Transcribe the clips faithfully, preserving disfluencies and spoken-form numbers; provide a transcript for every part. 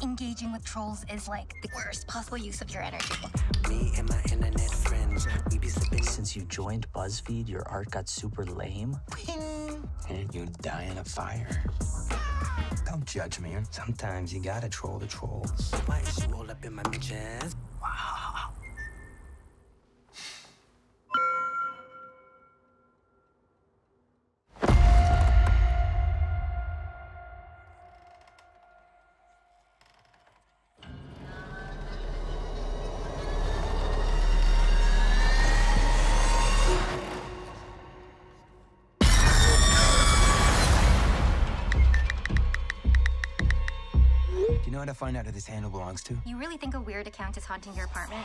engaging with trolls is like the worst possible use of your energy. Me and my internet friends, we be slipping. Since you joined BuzzFeed, your art got super lame. And you die in a fire. Don't judge me. Sometimes you gotta troll the trolls. Why is you all up in my mentions? Wow. You know how to find out who this handle belongs to? You really think a weird account is haunting your apartment?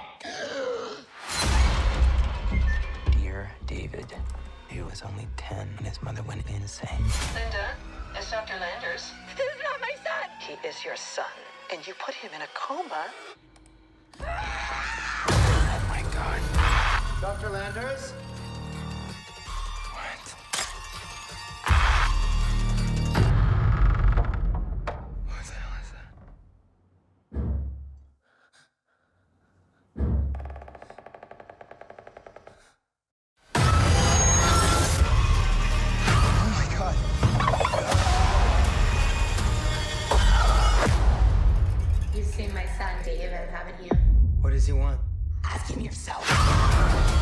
Dear David, he was only ten when his mother went insane. Linda, it's Doctor Landers. This is not my son! He is your son, and you put him in a coma. Oh my God. Doctor Landers? What? What the hell is that? Oh my God. You've seen my son, David, haven't you? What does he want? Ask him yourself.